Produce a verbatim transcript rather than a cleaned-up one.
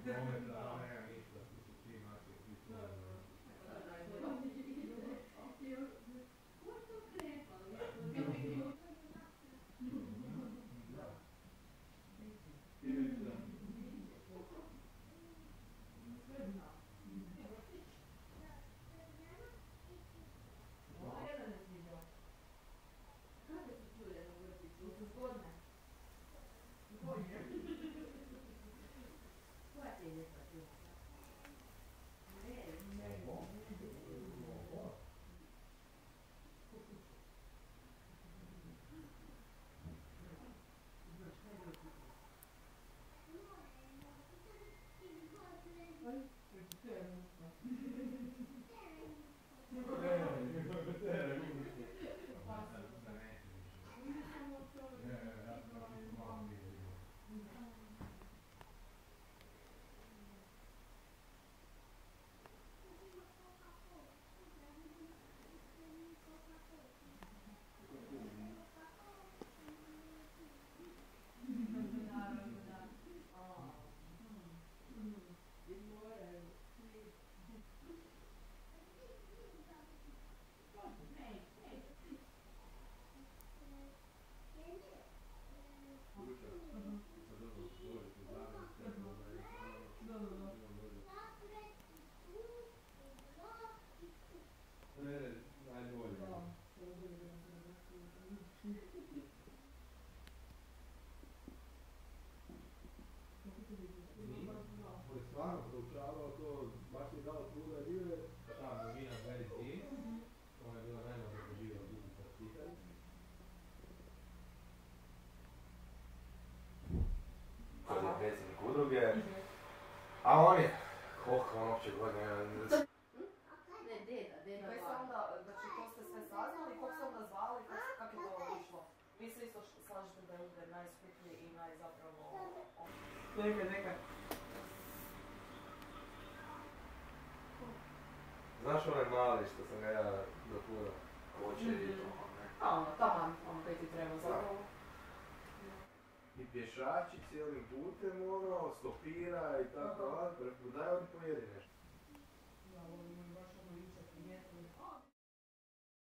prometa, nema ništa, svi imate isto. Stvarno proučavao to, baš mi je dao truda ljive. Ta novina Bratini, ona je bila najmlađa preživjela biti sa Titanic. Kod je predsjednik udruge, a on je, koliko on uopće godine... Ne, deda, deda. Koji se onda, znači to ste sve saznali, kako se onda zvali, kako je to išlo? Vi se isto slažete da je udar najskuplji i najzapravo... Neka, neka. Znaš onaj mali što sam ga ja dotura? Hoće i to, ne? A ono, taman, ono koji ti treba zapravo. I pješači cijelim putem, ono, stopira i tako, daj ovdje pojedi nešto. Ja volim baš